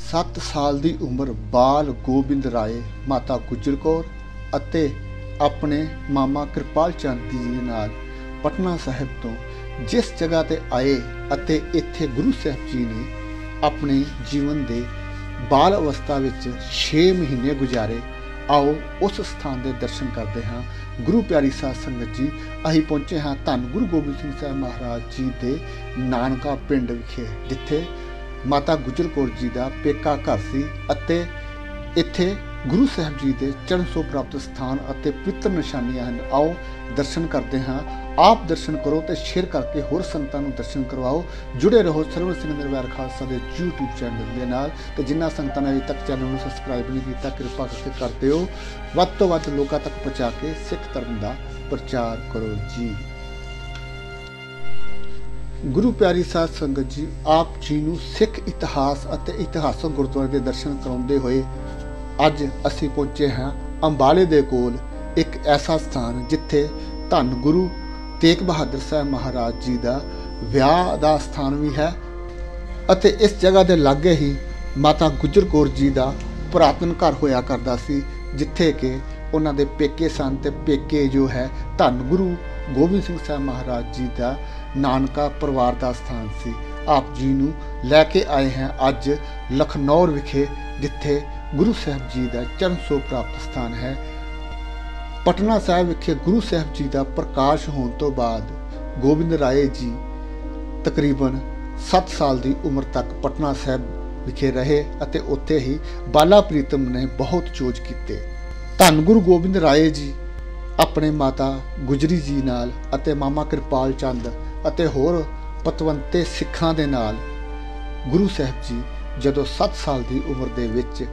7 ਸਾਲ ਦੀ ਉਮਰ ਬਾਲ ਗੋਬਿੰਦ ਰਾਏ ਮਾਤਾ ਗੁਜਰ ਕੌਰ ਅਤੇ ਆਪਣੇ ਮਾਮਾ ਕਿਰਪਾਲ ਚੰਦ ਜੀ ਨਾਲ ਪਟਨਾ ਸਾਹਿਬ ਤੋਂ ਜਿਸ ਜਗ੍ਹਾ ਤੇ ਆਏ ਅਤੇ ਇੱਥੇ ਗੁਰੂ ਸਾਹਿਬ ਜੀ ਨੇ ਆਪਣੇ ਜੀਵਨ ਦੇ ਬਾਲ ਅਵਸਥਾ ਵਿੱਚ 6 ਮਹੀਨੇ ਗੁਜ਼ਾਰੇ। ਆਓ ਉਸ ਸਥਾਨ ਦੇ ਦਰਸ਼ਨ ਕਰਦੇ ਹਾਂ। ਗੁਰੂ ਪਿਆਰੀ ਸਾਧ ਸੰਗਤ ਜੀ, ਅਸੀਂ ਪਹੁੰਚੇ ਹਾਂ ਧੰਨ ਗੁਰੂ ਗੋਬਿੰਦ ਸਿੰਘ ਸਾਹਿਬ ਮਹਾਰਾਜ ਜੀ ਦੇ ਨਾਨਕਾ ਪਿੰਡ ਵਿਖੇ, ਜਿੱਥੇ ਮਾਤਾ ਗੁਜਰ ਕੌਰ ਜੀ ਦਾ ਪੇਕਾ ਘਰ ਸੀ ਅਤੇ ਇੱਥੇ ਗੁਰੂ ਸਾਹਿਬ ਜੀ ਦੇ ਚਰਨ ਛੋਹ ਪ੍ਰਾਪਤ ਸਥਾਨ ਅਤੇ ਪਵਿੱਤਰ ਨਿਸ਼ਾਨੀਆਂ ਹਨ। ਆਓ ਦਰਸ਼ਨ ਕਰਦੇ ਹਾਂ। ਆਪ ਦਰਸ਼ਨ ਕਰੋ ਤੇ ਸ਼ੇਅਰ ਕਰਕੇ ਹੋਰ ਸੰਗਤਾਂ ਨੂੰ ਦਰਸ਼ਨ ਕਰਵਾਓ। ਜੁੜੇ ਰਹੋ ਸਰਵਣ ਸਿੰਘ ਨਿਰਵੈਰ ਖਾਲਸਾ ਦੇ YouTube ਚੈਨਲ ਦੇ ਨਾਲ, ਤੇ ਜਿਨ੍ਹਾਂ ਸੰਗਤਾਂ ਨੇ ਅਜੇ ਤੱਕ ਚੈਨਲ ਨੂੰ ਸਬਸਕ੍ਰਾਈਬ ਨਹੀਂ ਕੀਤਾ, ਕਿਰਪਾ ਕਰਕੇ ਕਰ ਦਿਓ। ਵੱਧ ਤੋਂ ਵੱਧ ਲੋਕਾਂ ਤੱਕ ਪਹੁੰਚਾ ਕੇ ਸਿੱਖ ਧਰਮ ਦਾ ਪ੍ਰਚਾਰ ਕਰੋ ਜੀ। ਗੁਰੂ ਪਿਆਰੀ ਸਾਧ ਸੰਗਤ ਜੀ, ਆਪ ਜੀ ਨੂੰ ਸਿੱਖ ਇਤਿਹਾਸ ਅਤੇ ਇਤਿਹਾਸਕ ਗੁਰਦੁਆਰੇ ਦੇ ਦਰਸ਼ਨ ਕਰਾਉਂਦੇ ਹੋਏ ਅੱਜ ਅਸੀਂ ਪਹੁੰਚੇ ਹਾਂ ਅੰਬਾਲੇ ਦੇ ਕੋਲ, ਇੱਕ ਐਸਾ ਸਥਾਨ ਜਿੱਥੇ ਧੰਨ ਗੁਰੂ ਤੇਗ ਬਹਾਦਰ ਸਾਹਿਬ ਮਹਾਰਾਜ ਜੀ ਦਾ ਵਿਆਹ ਦਾ ਸਥਾਨ ਵੀ ਹੈ ਅਤੇ ਇਸ ਜਗ੍ਹਾ ਦੇ ਲਾਗੇ ਹੀ ਮਾਤਾ ਗੁਜਰ ਕੌਰ ਜੀ ਦਾ ਪੁਰਾਤਨ ਘਰ ਹੋਇਆ ਕਰਦਾ ਸੀ, ਜਿੱਥੇ ਕਿ ਉਹਨਾਂ ਦੇ ਪੇਕੇ ਸਨ ਤੇ ਪੇਕੇ ਜੋ ਹੈ ਧੰਨ ਗੁਰੂ ਗੋਬਿੰਦ ਸਿੰਘ ਸਾਹਿਬ ਮਹਾਰਾਜ ਜੀ ਦਾ ਨਾਨਕਾ ਪਰਿਵਾਰ ਦਾ ਸਥਾਨ ਸੀ। ਆਪ ਜੀ ਨੂੰ ਲੈ ਕੇ ਆਏ ਹਾਂ ਅੱਜ ਲਖਨੌਰ ਵਿਖੇ, ਜਿੱਥੇ ਗੁਰੂ ਸਾਹਿਬ ਜੀ ਦਾ ਚਰਨ ਛੋਹ ਪ੍ਰਾਪਤ ਸਥਾਨ ਹੈ। ਪਟਨਾ ਸਾਹਿਬ ਵਿਖੇ ਗੁਰੂ ਸਾਹਿਬ ਜੀ ਦਾ ਪ੍ਰਕਾਸ਼ ਹੋਣ ਤੋਂ ਬਾਅਦ ਗੋਬਿੰਦ ਰਾਏ ਜੀ ਤਕਰੀਬਨ 7 ਸਾਲ ਦੀ ਉਮਰ ਤੱਕ ਪਟਨਾ ਸਾਹਿਬ ਵਿਖੇ ਰਹੇ ਅਤੇ ਉੱਥੇ ਹੀ ਬਾਲਾ ਪ੍ਰੀਤਮ ਨੇ ਬਹੁਤ ਚੋਜ ਕੀਤੇ। ਧੰਨ ਗੁਰੂ ਗੋਬਿੰਦ ਰਾਏ ਜੀ ਆਪਣੇ ਮਾਤਾ ਗੁਜਰੀ ਜੀ ਨਾਲ ਅਤੇ ਮਾਮਾ ਕਿਰਪਾਲ ਚੰਦ ਅਤੇ ਹੋਰ ਪਤਵੰਤੇ ਸਿੱਖਾਂ ਦੇ ਨਾਲ ਗੁਰੂ ਸਾਹਿਬ ਜੀ ਜਦੋਂ 7 ਸਾਲ ਦੀ ਉਮਰ ਦੇ ਵਿੱਚ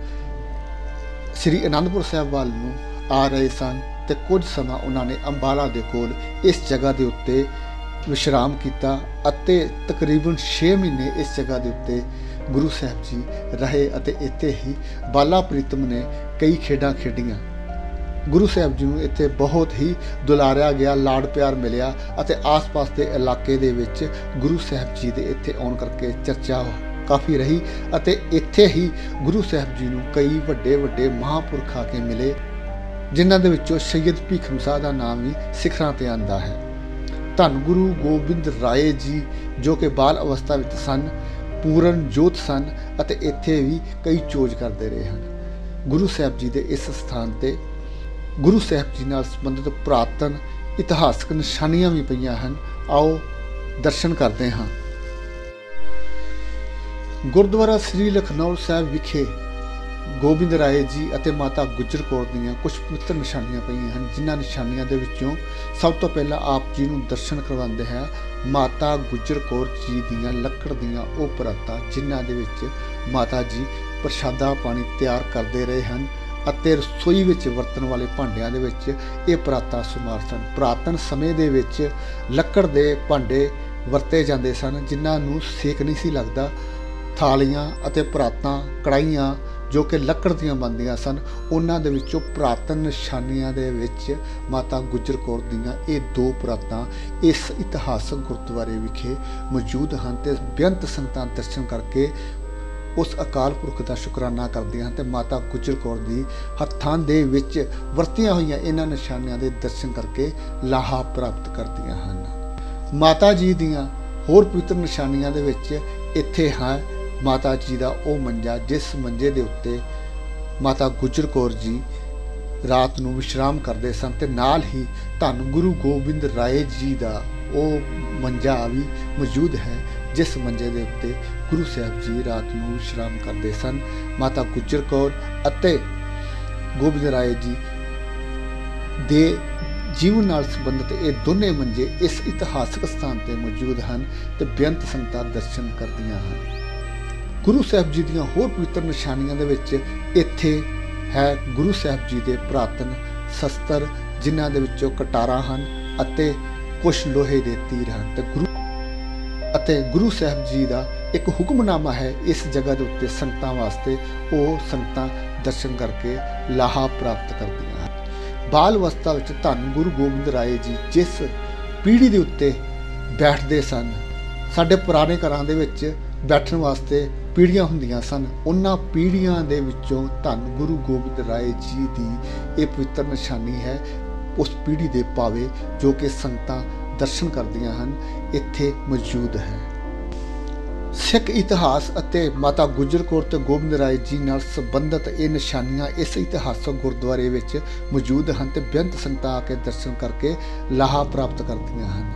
ਸ੍ਰੀ ਅਨੰਦਪੁਰ ਸਾਹਿਬ ਵੱਲ ਨੂੰ ਆ ਰਹੇ ਸਨ ਤੇ ਕੁਝ ਸਮਾਂ ਉਹਨਾਂ ਨੇ ਅੰਬਾਲਾ ਦੇ ਕੋਲ ਇਸ ਜਗ੍ਹਾ ਦੇ ਉੱਤੇ ਵਿਸ਼ਰਾਮ ਕੀਤਾ ਅਤੇ ਤਕਰੀਬਨ 6 ਮਹੀਨੇ ਇਸ ਜਗ੍ਹਾ ਦੇ ਉੱਤੇ ਗੁਰੂ ਸਾਹਿਬ ਜੀ ਰਹੇ ਅਤੇ ਇੱਥੇ ਹੀ ਬਾਲਾ ਪ੍ਰੀਤਮ ਨੇ ਕਈ ਖੇਡਾਂ ਖੇਡੀਆਂ। ਗੁਰੂ ਸਾਹਿਬ ਜੀ ਨੂੰ ਇੱਥੇ ਬਹੁਤ ਹੀ ਦੁਲਾਰਿਆ ਗਿਆ, ਲਾਡ ਪਿਆਰ ਮਿਲਿਆ ਅਤੇ ਆਸ-ਪਾਸ ਦੇ ਇਲਾਕੇ ਦੇ ਵਿੱਚ ਗੁਰੂ ਸਾਹਿਬ ਜੀ ਦੇ ਇੱਥੇ ਆਉਣ ਕਰਕੇ ਚਰਚਾ ਕਾਫੀ ਰਹੀ ਅਤੇ ਇੱਥੇ ਹੀ ਗੁਰੂ ਸਾਹਿਬ ਜੀ ਨੂੰ ਕਈ ਵੱਡੇ ਵੱਡੇ ਮਹਾਂਪੁਰਖ ਆ ਕੇ ਮਿਲੇ, ਜਿਨ੍ਹਾਂ ਦੇ ਵਿੱਚੋਂ ਸੈਯਦ ਭੀਖਮ ਸਾਹ ਦਾ ਨਾਮ ਵੀ ਸਿਖਰਾਂ ਤੇ ਆਂਦਾ ਹੈ। ਧੰਨ ਗੁਰੂ ਗੋਬਿੰਦ ਰਾਏ ਜੀ ਜੋ ਕਿ ਬਾਲ ਅਵਸਥਾ ਵਿੱਚ ਸਨ, ਪੂਰਨ ਜੋਤ ਸਨ ਅਤੇ ਇੱਥੇ ਵੀ ਕਈ ਚੋਜ ਕਰਦੇ ਰਹੇ ਹਨ। ਗੁਰੂ ਸਾਹਿਬ ਜੀ ਦੇ ਇਸ ਸਥਾਨ ਤੇ ਗੁਰੂ ਸਾਹਿਬ ਜੀ ਨਾਲ ਸੰਬੰਧਿਤ ਪੁਰਾਤਨ ਇਤਿਹਾਸਕ ਨਿਸ਼ਾਨੀਆਂ ਵੀ ਪਈਆਂ ਹਨ। ਆਓ ਦਰਸ਼ਨ ਕਰਦੇ ਹਾਂ। ਗੁਰਦੁਆਰਾ ਸ੍ਰੀ ਲਖਨਊ ਸਾਹਿਬ ਵਿਖੇ ਗੋਬਿੰਦ ਰਾਏ ਜੀ ਅਤੇ ਮਾਤਾ ਗੁਜਰ ਕੌਰ ਦੀਆਂ ਕੁਝ ਪਵਿੱਤਰ ਨਿਸ਼ਾਨੀਆਂ ਪਈਆਂ ਹਨ, ਜਿਨ੍ਹਾਂ ਨਿਸ਼ਾਨੀਆਂ ਦੇ ਵਿੱਚੋਂ ਸਭ ਤੋਂ ਪਹਿਲਾਂ ਆਪ ਜੀ ਨੂੰ ਦਰਸ਼ਨ ਕਰਵਾਉਂਦੇ ਹੈ ਮਾਤਾ ਗੁਜਰ ਕੌਰ ਜੀ ਦੀਆਂ ਲੱਕੜ ਦੀਆਂ ਉਹ ਪਰਾਤਾਂ, ਜਿਨ੍ਹਾਂ ਦੇ ਵਿੱਚ ਮਾਤਾ ਜੀ ਪ੍ਰਸ਼ਾਦਾ ਪਾਣੀ ਤਿਆਰ ਕਰਦੇ ਰਹੇ ਹਨ ਅਤੇ ਰਸੋਈ ਵਿੱਚ ਵਰਤਣ ਵਾਲੇ ਭਾਂਡਿਆਂ ਦੇ ਵਿੱਚ ਇਹ ਪਰਾਤਾਂ ਸ਼ੁਮਾਰ ਸਨ। ਪੁਰਾਤਨ ਸਮੇਂ ਦੇ ਵਿੱਚ ਲੱਕੜ ਦੇ ਭਾਂਡੇ ਵਰਤੇ ਜਾਂਦੇ ਸਨ, ਜਿਨ੍ਹਾਂ ਨੂੰ ਸੇਕ ਨਹੀਂ ਸੀ ਲੱਗਦਾ। ਥਾਲੀਆਂ ਅਤੇ ਪਰਾਤਾਂ, ਕੜਾਹੀਆਂ ਜੋ ਕਿ ਲੱਕੜ ਦੀਆਂ ਬਣਦੀਆਂ ਸਨ, ਉਹਨਾਂ ਦੇ ਵਿੱਚੋਂ ਪੁਰਾਤਨ ਨਿਸ਼ਾਨੀਆਂ ਦੇ ਵਿੱਚ ਮਾਤਾ ਗੁਜਰ ਕੌਰ ਦੀਆਂ ਇਹ 2 ਪਰਾਤਾਂ ਇਸ ਇਤਿਹਾਸਕ ਗੁਰਦੁਆਰੇ ਵਿਖੇ ਮੌਜੂਦ ਹਨ ਤੇ ਬੇਅੰਤ ਸੰਗਤਾਂ ਦਰਸ਼ਨ ਕਰਕੇ ਉਸ ਅਕਾਲ ਪੁਰਖ ਦਾ ਸ਼ੁਕਰਾਨਾ ਕਰਦੀਆਂ ਹਨ ਤੇ ਮਾਤਾ ਗੁਜਰ ਕੌਰ ਦੀ ਹੱਥਾਂ ਦੇ ਵਿੱਚ ਵਰਤੀਆਂ ਹੋਈਆਂ ਇਹਨਾਂ ਨਿਸ਼ਾਨੀਆਂ ਦੇ ਦਰਸ਼ਨ ਕਰਕੇ ਲਾਹਾ ਪ੍ਰਾਪਤ ਕਰਦੀਆਂ ਹਨ। ਮਾਤਾ ਜੀ ਦੀਆਂ ਹੋਰ ਪਵਿੱਤਰ ਨਿਸ਼ਾਨੀਆਂ ਦੇ ਵਿੱਚ ਇੱਥੇ ਹੈ ਮਾਤਾ ਜੀ ਦਾ ਉਹ ਮੰਜਾ, ਜਿਸ ਮੰਜੇ ਦੇ ਉੱਤੇ ਮਾਤਾ ਗੁਜਰ ਕੌਰ ਜੀ ਰਾਤ ਨੂੰ ਵਿਸ਼ਰਾਮ ਕਰਦੇ ਸਨ ਤੇ ਨਾਲ ਹੀ ਧੰਨ ਗੁਰੂ ਗੋਬਿੰਦ ਰਾਏ ਜੀ ਦਾ ਉਹ ਮੰਜਾ ਵੀ ਮੌਜੂਦ ਹੈ, ਜਿਸ ਮੰਜੇ ਦੇ ਉੱਤੇ ਗੁਰੂ ਸਾਹਿਬ ਜੀ ਰਾਤ ਨੂੰ ਵਿਸ਼ਰਾਮ ਕਰਦੇ ਸਨ। ਮਾਤਾ ਗੁਜਰ ਕੌਰ ਅਤੇ ਗੋਬਿੰਦ ਰਾਏ ਜੀ ਦੇ ਜੀਵਨ ਨਾਲ ਸੰਬੰਧਿਤ ਇਹ ਦੋਨੇ ਮੰਜੇ ਇਸ ਇਤਿਹਾਸਕ ਸਥਾਨ ਤੇ ਮੌਜੂਦ ਹਨ ਤੇ ਬੇਅੰਤ ਸੰਗਤਾਂ ਦਰਸ਼ਨ ਕਰਦੀਆਂ ਹਨ। ਗੁਰੂ ਸਾਹਿਬ ਜੀ ਦੀਆਂ ਹੋਰ ਪਵਿੱਤਰ ਨਿਸ਼ਾਨੀਆਂ ਦੇ ਵਿੱਚ ਇੱਥੇ ਹੈ ਗੁਰੂ ਸਾਹਿਬ ਜੀ ਦੇ ਪੁਰਾਤਨ ਸ਼ਸਤਰ, ਜਿਨ੍ਹਾਂ ਦੇ ਵਿੱਚੋਂ ਕਟਾਰਾਂ ਹਨ ਅਤੇ ਕੁਝ ਲੋਹੇ ਦੇ ਤੀਰ ਹਨ ਅਤੇ ਗੁਰੂ ਸਾਹਿਬ ਜੀ ਦਾ ਇੱਕ ਹੁਕਮਨਾਮਾ ਹੈ ਇਸ ਜਗ੍ਹਾ ਦੇ ਉੱਤੇ ਸੰਗਤਾਂ ਵਾਸਤੇ। ਉਹ ਸੰਗਤਾਂ ਦਰਸ਼ਨ ਕਰਕੇ ਲਾਹਾ ਪ੍ਰਾਪਤ ਕਰਦੀਆਂ ਹਨ। ਬਾਲ ਅਵਸਥਾ ਵਿੱਚ ਧੰਨ ਗੁਰੂ ਗੋਬਿੰਦ ਰਾਏ ਜੀ ਜਿਸ ਪੀੜ੍ਹੀ ਦੇ ਉੱਤੇ ਬੈਠਦੇ ਸਨ, ਸਾਡੇ ਪੁਰਾਣੇ ਘਰਾਂ ਦੇ ਵਿੱਚ ਬੈਠਣ ਵਾਸਤੇ ਪੀੜ੍ਹੀਆਂ ਹੁੰਦੀਆਂ ਸਨ। ਉਹਨਾਂ ਪੀੜ੍ਹੀਆਂ ਦੇ ਵਿੱਚੋਂ ਧੰਨ ਗੁਰੂ ਗੋਬਿੰਦ ਰਾਏ ਜੀ ਦੀ ਇਹ ਪਵਿੱਤਰ ਨਿਸ਼ਾਨੀ ਹੈ, ਉਸ ਪੀੜ੍ਹੀ ਦੇ ਪਾਵੇ ਜੋ ਕਿ ਸੰਗਤਾਂ ਦਰਸ਼ਨ ਕਰਦੀਆਂ ਹਨ, ਇੱਥੇ ਮੌਜੂਦ ਹੈ। ਸਿੱਖ ਇਤਿਹਾਸ ਅਤੇ ਮਾਤਾ ਗੁਜਰ ਕੌਰ ਤੇ ਗੋਬਿੰਦ ਰਾਏ ਜੀ ਨਾਲ ਸੰਬੰਧਿਤ ਇਹ ਨਿਸ਼ਾਨੀਆਂ ਇਸ ਇਤਿਹਾਸਕ ਗੁਰਦੁਆਰੇ ਵਿੱਚ ਮੌਜੂਦ ਹਨ ਤੇ ਬੇਅੰਤ ਸੰਗਤਾਂ ਆ ਕੇ ਦਰਸ਼ਨ ਕਰਕੇ ਲਾਹਾ ਪ੍ਰਾਪਤ ਕਰਦੀਆਂ ਹਨ।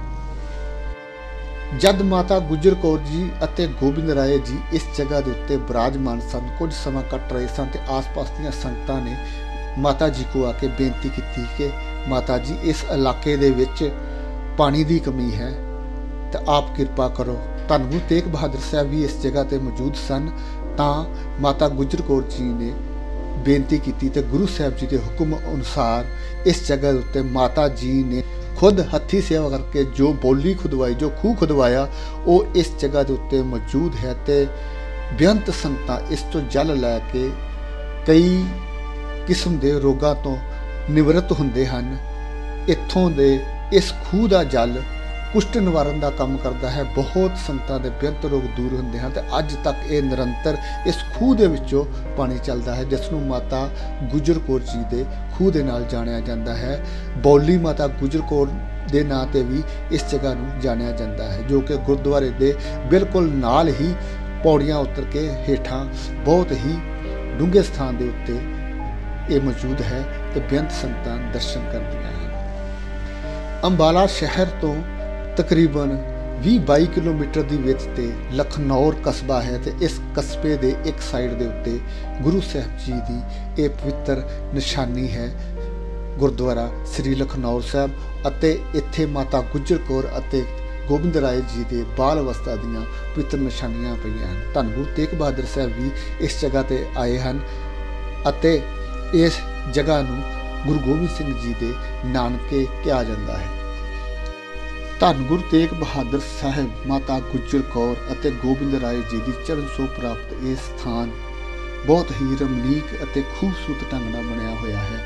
ਜਦ ਮਾਤਾ ਗੁਜਰ ਕੌਰ ਜੀ ਅਤੇ ਗੋਬਿੰਦ ਰਾਏ ਜੀ ਇਸ ਜਗ੍ਹਾ ਦੇ ਉੱਤੇ ਬਿਰਾਜਮਾਨ ਸਨ, ਕੁਝ ਸਮਾਂ ਕੱਟ ਰਹੇ ਸਨ ਤੇ ਆਸ-ਪਾਸ ਦੀਆਂ ਸੰਗਤਾਂ ਨੇ ਮਾਤਾ ਜੀ ਕੋ ਆ ਕੇ ਬੇਨਤੀ ਕੀਤੀ ਕਿ ਮਾਤਾ ਜੀ ਇਸ ਇਲਾਕੇ ਦੇ ਵਿੱਚ ਪਾਣੀ ਦੀ ਕਮੀ ਹੈ ਤੇ ਆਪ ਕਿਰਪਾ ਕਰੋ। ਧੰਨ ਗੁਰੂ ਤੇਗ ਬਹਾਦਰ ਸਾਹਿਬ ਵੀ ਇਸ ਜਗ੍ਹਾ ਤੇ ਮੌਜੂਦ ਸਨ, ਤਾਂ ਮਾਤਾ ਗੁਜਰ ਕੌਰ ਜੀ ਨੇ ਬੇਨਤੀ ਕੀਤੀ ਤੇ ਗੁਰੂ ਸਾਹਿਬ ਜੀ ਦੇ ਹੁਕਮ ਅਨੁਸਾਰ ਇਸ ਜਗ੍ਹਾ ਦੇ ਉੱਤੇ ਮਾਤਾ ਜੀ ਨੇ ਖੁਦ ਹੱਥੀਂ ਸੇਵਾ ਕਰਕੇ ਜੋ ਬੋਲੀ ਖੁਦਵਾਈ, ਜੋ ਖੂਹ ਖੁਦਵਾਇਆ, ਉਹ ਇਸ ਜਗ੍ਹਾ ਦੇ ਉੱਤੇ ਮੌਜੂਦ ਹੈ ਤੇ ਬੇਅੰਤ ਸੰਗਤਾਂ ਇਸ ਤੋਂ ਜਲ ਲੈ ਕੇ ਕਈ ਕਿਸਮ ਦੇ ਰੋਗਾਂ ਤੋਂ ਨਿਵਰਤ ਹੁੰਦੇ ਹਨ। ਇੱਥੋਂ ਦੇ ਇਸ ਖੂਹ ਦਾ ਜਲ ਕੁਸ਼ਟ ਨਿਵਾਰਨ ਦਾ ਕੰਮ ਕਰਦਾ ਹੈ। ਬਹੁਤ ਸੰਗਤਾਂ ਦੇ ਬੇਅੰਤ ਰੋਗ ਦੂਰ ਹੁੰਦੇ ਹਨ ਤੇ ਅੱਜ ਤੱਕ ਇਹ ਨਿਰੰਤਰ ਇਸ ਖੂਹ ਦੇ ਵਿੱਚੋਂ ਪਾਣੀ ਚੱਲਦਾ ਹੈ, ਜਿਸ ਨੂੰ ਮਾਤਾ ਗੁਜਰ ਕੌਰ ਜੀ ਦੇ ਖੂਹ ਦੇ ਨਾਲ ਜਾਣਿਆ ਜਾਂਦਾ ਹੈ। ਬੌਲੀ ਮਾਤਾ ਗੁਜਰ ਕੌਰ ਦੇ ਨਾਂ ਤੇ ਵੀ ਇਸ ਜਗ੍ਹਾ ਨੂੰ ਜਾਣਿਆ ਜਾਂਦਾ ਹੈ, ਜੋ ਕਿ ਗੁਰਦੁਆਰੇ ਦੇ ਬਿਲਕੁਲ ਨਾਲ ਹੀ ਪੌੜੀਆਂ ਉਤਰ ਕੇ ਹੇਠਾਂ ਬਹੁਤ ਹੀ ਡੂੰਘੇ ਸਥਾਨ ਦੇ ਉੱਤੇ ਇਹ ਮੌਜੂਦ ਹੈ ਤੇ ਬੇਅੰਤ ਸੰਗਤਾਂ ਦਰਸ਼ਨ ਕਰਦੀਆਂ ਹਨ। ਅੰਬਾਲਾ ਸ਼ਹਿਰ ਤੋਂ ਤਕਰੀਬਨ 20-22 ਕਿਲੋਮੀਟਰ ਦੀ ਵਿੱਥ ਤੇ ਲਖਨੌਰ ਕਸਬਾ ਹੈ ਤੇ ਇਸ ਕਸਬੇ ਦੇ ਇੱਕ ਸਾਈਡ ਦੇ ਉੱਤੇ ਗੁਰੂ ਸਾਹਿਬ ਜੀ ਦੀ ਇਹ ਪਵਿੱਤਰ ਨਿਸ਼ਾਨੀ ਹੈ, ਗੁਰਦੁਆਰਾ ਸ੍ਰੀ ਲਖਨੌਰ ਸਾਹਿਬ, ਅਤੇ ਇੱਥੇ ਮਾਤਾ ਗੁਜਰ ਕੌਰ ਅਤੇ ਗੋਬਿੰਦ ਰਾਏ ਜੀ ਦੇ ਬਾਲ ਅਵਸਥਾ ਦੀਆਂ ਪਵਿੱਤਰ ਨਿਸ਼ਾਨੀਆਂ ਪਈਆਂ ਹਨ। ਧੰਨ ਗੁਰੂ ਤੇਗ ਬਹਾਦਰ ਸਾਹਿਬ ਵੀ ਇਸ ਜਗ੍ਹਾ ਤੇ ਆਏ ਹਨ ਅਤੇ ਇਸ ਜਗ੍ਹਾ ਨੂੰ ਗੁਰੂ ਗੋਬਿੰਦ ਸਿੰਘ ਜੀ ਦੇ ਨਾਨਕੇ ਕਿਹਾ ਜਾਂਦਾ ਹੈ। ਧੰਨ ਗੁਰੂ ਤੇਗ ਬਹਾਦਰ ਸਾਹਿਬ, ਮਾਤਾ ਗੁਜਰ ਕੌਰ ਅਤੇ ਗੋਬਿੰਦ ਰਾਏ ਜੀ ਦੀ ਚਰਨ ਛੋਹ ਪ੍ਰਾਪਤ ਇਹ ਸਥਾਨ ਬਹੁਤ ਹੀ ਰਮਣੀਕ ਅਤੇ ਖੂਬਸੂਰਤ ਢੰਗ ਨਾਲ ਬਣਿਆ ਹੋਇਆ ਹੈ।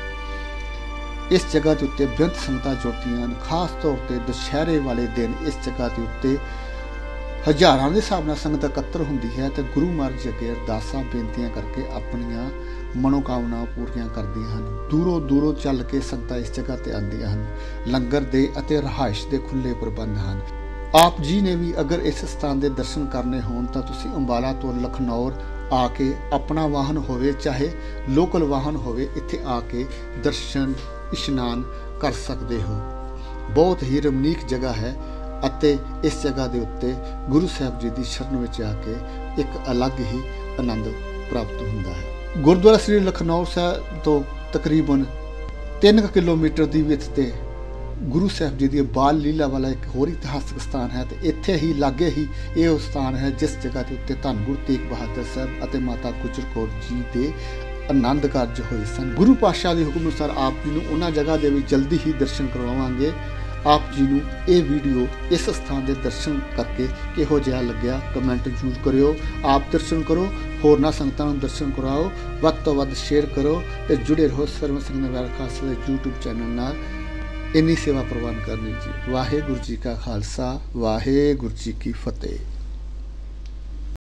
ਇਸ ਜਗ੍ਹਾ ਦੇ ਉੱਤੇ ਬੇਅੰਤ ਸੰਗਤਾਂ ਜੁੜਦੀਆਂ ਹਨ। ਖਾਸ ਤੌਰ ਤੇ ਦੁਸ਼ਹਿਰੇ ਵਾਲੇ ਦਿਨ ਇਸ ਜਗ੍ਹਾ ਦੇ ਉੱਤੇ ਹਜ਼ਾਰਾਂ ਦੇ ਹਿਸਾਬ ਨਾਲ ਸੰਗਤ ਇਕੱਤਰ ਹੁੰਦੀ ਹੈ ਤੇ ਗੁਰੂ ਮਹਾਰਾਜ ਅੱਗੇ ਅਰਦਾਸਾਂ ਬੇਨਤੀਆਂ ਕਰਕੇ ਆਪਣੀਆਂ ਮਨੋਕਾਮਨਾਵਾਂ ਪੂਰੀਆਂ ਕਰਦੀਆਂ ਹਨ। ਦੂਰੋਂ ਦੂਰੋਂ ਚੱਲ ਕੇ ਸੰਗਤਾਂ ਇਸ ਜਗ੍ਹਾ ਤੇ ਆਉਂਦੀਆਂ ਹਨ। ਲੰਗਰ ਦੇ ਅਤੇ ਰਿਹਾਇਸ਼ ਦੇ ਖੁੱਲ੍ਹੇ ਪ੍ਰਬੰਧ ਹਨ। ਆਪ ਜੀ ਨੇ ਵੀ ਅਗਰ ਇਸ ਸਥਾਨ ਦੇ ਦਰਸ਼ਨ ਕਰਨੇ ਹੋਣ ਤਾਂ ਤੁਸੀਂ ਅੰਬਾਲਾ ਤੋਂ ਲਖਨੌਰ ਆ ਕੇ ਆਪਣਾ ਵਾਹਨ ਹੋਵੇ ਚਾਹੇ ਲੋਕਲ ਵਾਹਨ ਹੋਵੇ, ਇੱਥੇ ਆ ਕੇ ਦਰਸ਼ਨ ਇਸ਼ਨਾਨ ਕਰ ਸਕਦੇ ਹੋ। ਬਹੁਤ ਹੀ ਰਮਣੀਕ ਜਗ੍ਹਾ ਹੈ ਅਤੇ ਇਸ ਜਗ੍ਹਾ ਦੇ ਉੱਤੇ ਗੁਰੂ ਸਾਹਿਬ ਜੀ ਦੀ ਸ਼ਰਨ ਵਿੱਚ ਆ ਕੇ ਇੱਕ ਅਲੱਗ ਹੀ ਆਨੰਦ ਪ੍ਰਾਪਤ ਹੁੰਦਾ ਹੈ। ਗੁਰਦੁਆਰਾ ਸ੍ਰੀ ਲਖਨੌਰ ਸਾਹਿਬ ਤੋਂ ਤਕਰੀਬਨ 3 ਕਿਲੋਮੀਟਰ ਦੀ ਵਿੱਥ ਤੇ ਗੁਰੂ ਸਾਹਿਬ ਜੀ ਦੀ ਬਾਲ ਲੀਲਾ ਵਾਲਾ ਇੱਕ ਹੋਰ ਇਤਿਹਾਸਕ ਸਥਾਨ ਹੈ ਤੇ ਇੱਥੇ ਹੀ ਲਾਗੇ ਹੀ ਇਹ ਉਹ ਸਥਾਨ ਹੈ ਜਿਸ ਜਗ੍ਹਾ ਦੇ ਉੱਤੇ ਧੰਨ ਗੁਰੂ ਤੇਗ ਬਹਾਦਰ ਸਾਹਿਬ ਅਤੇ ਮਾਤਾ ਗੁਜਰ ਕੌਰ ਜੀ ਦੇ ਆਨੰਦ ਕਾਰਜ ਹੋਏ ਸਨ। ਗੁਰੂ ਪਾਤਸ਼ਾਹ ਦੇ ਹੁਕਮ ਅਨੁਸਾਰ ਆਪ ਜੀ ਨੂੰ ਉਹਨਾਂ ਜਗ੍ਹਾ ਦੇ ਵੀ ਜਲਦੀ ਹੀ ਦਰਸ਼ਨ ਕਰਵਾਵਾਂਗੇ। ਆਪ ਜੀ ਨੂੰ ਇਹ ਵੀਡੀਓ ਇਸ ਸਥਾਨ ਦੇ ਦਰਸ਼ਨ ਕਰਕੇ ਕਿਹੋ ਜਿਹਾ ਲੱਗਿਆ ਕਮੈਂਟ ਜ਼ਰੂਰ ਕਰਿਓ। ਆਪ ਦਰਸ਼ਨ ਕਰੋ, ਹੋਰਨਾਂ ਸੰਗਤਾਂ ਨੂੰ ਦਰਸ਼ਨ ਕਰਾਓ, ਵੱਧ ਤੋਂ ਵੱਧ ਸ਼ੇਅਰ ਕਰੋ ਤੇ ਜੁੜੇ ਰਹੋ ਸਰਵਨ ਸਿੰਘ ਨਵਿਆਰ ਖਾਲਸਾ ਦੇ YouTube ਚੈਨਲ ਨਾਲ। ਇੰਨੀ ਸੇਵਾ ਪ੍ਰਵਾਨ ਕਰਨੀ ਜੀ। ਵਾਹਿਗੁਰੂ ਜੀ ਕਾ ਖਾਲਸਾ, ਵਾਹਿਗੁਰੂ ਜੀ ਕੀ ਫਤਿਹ।